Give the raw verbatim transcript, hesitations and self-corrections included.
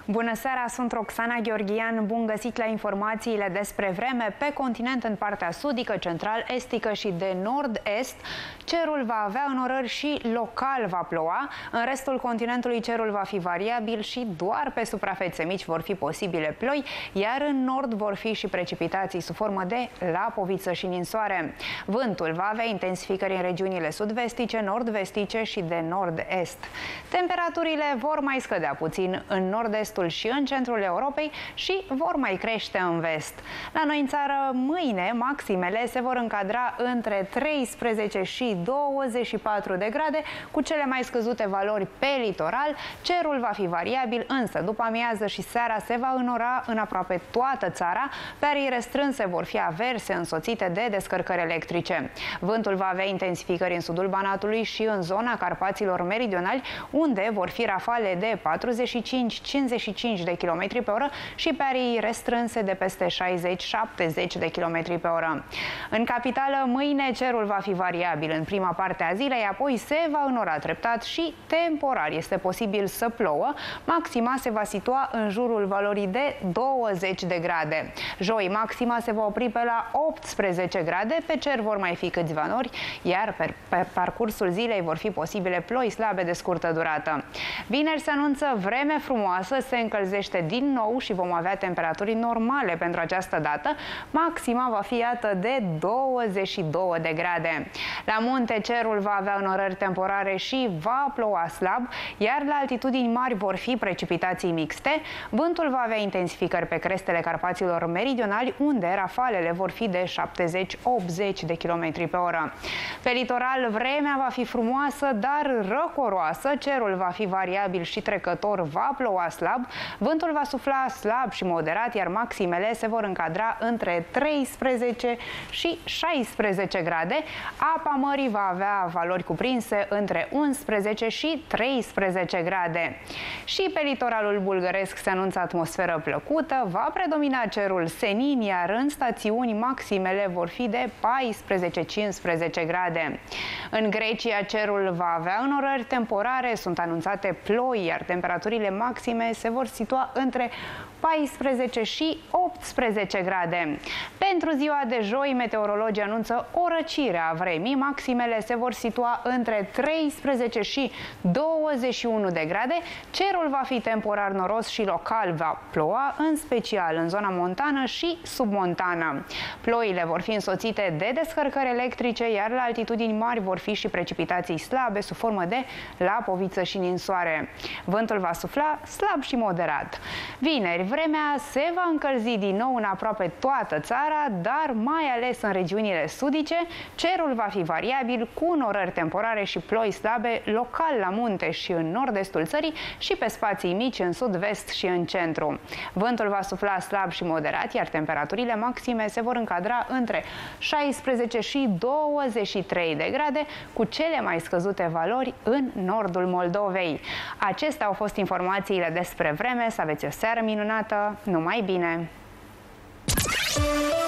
Bună seara, sunt Roxana Gheorghian. Bun găsit la informațiile despre vreme. Pe continent, în partea sudică, central-estică și de nord-est, cerul va avea înnorări și local va ploua. În restul continentului cerul va fi variabil și doar pe suprafețe mici vor fi posibile ploi, iar în nord vor fi și precipitații sub formă de lapoviță și ninsoare. Vântul va avea intensificări în regiunile sud-vestice, nord-vestice și de nord-est. Temperaturile vor mai scădea puțin în nord-estul și în centrul Europei și vor mai crește în vest. La noi în țară, mâine, maximele se vor încadra între treisprezece și douăzeci și patru de grade, cu cele mai scăzute valori pe litoral. Cerul va fi variabil, însă după amiază și seara se va înora în aproape toată țara. Pe arii restrânse vor fi averse însoțite de descărcări electrice. Vântul va avea intensificări în sudul Banatului și în zona Carpaților meridionali, unde vor fi rafale de patruzeci și cinci - cincizeci și cinci de kilometri pe oră și pe arii restrânse de peste șaizeci - șaptezeci de kilometri pe oră. În capitală, mâine cerul va fi variabil în prima parte a zilei, apoi se va înora treptat și temporar este posibil să plouă. Maxima se va situa în jurul valorii de douăzeci de grade. Joi, maxima se va opri pe la optsprezece grade, pe cer vor mai fi câțiva nori, iar pe, pe parcursul zilei vor fi posibile ploi slabe de scurtă durată. Vineri se anunță vreme frumoasă, se încălzește din nou și vom avea temperaturi normale pentru această dată. Maxima va fi, iată, de douăzeci și două de grade. La munte cerul va avea înnorări temporare și va ploua slab, iar la altitudini mari vor fi precipitații mixte. Vântul va avea intensificări pe crestele Carpaților meridionali, unde rafalele vor fi de șaptezeci - optzeci de kilometri pe oră. Pe litoral, vremea va fi frumoasă, dar răcoroasă. Cerul va fi variabil și trecător, va ploua slab. Vântul va sufla slab și moderat, iar maximele se vor încadra între treisprezece și șaisprezece grade. Apa mării va avea valori cuprinse între unsprezece și treisprezece grade. Și pe litoralul bulgăresc se anunță atmosferă plăcută, va predomina cerul senin, iar în stațiuni maximele vor fi de paisprezece - cincisprezece grade. În Grecia, cerul va avea înnorări temporare, sunt anunțate ploi, iar temperaturile maxime se vor situa între paisprezece și optsprezece grade. Pentru ziua de joi, meteorologii anunță o răcire a vremii. Maximele se vor situa între treisprezece și douăzeci și unu de grade. Cerul va fi temporar noros și local va ploua, în special în zona montană și submontană. Ploile vor fi însoțite de descărcări electrice, iar la altitudini mari vor fi și precipitații slabe sub formă de lapoviță și ninsoare. Vântul va sufla slab și moderat. Vineri, vremea se va încălzi din nou în aproape toată țara, dar mai ales în regiunile sudice. Cerul va fi variabil, cu înnorări temporare și ploi slabe local la munte și în nord-estul țării și pe spații mici în sud-vest și în centru. Vântul va sufla slab și moderat, iar temperaturile maxime se vor încadra între șaisprezece și douăzeci și trei de grade, cu cele mai scăzute valori în nordul Moldovei. Acestea au fost informațiile despre vreme. Să aveți o seară minunată, numai bine!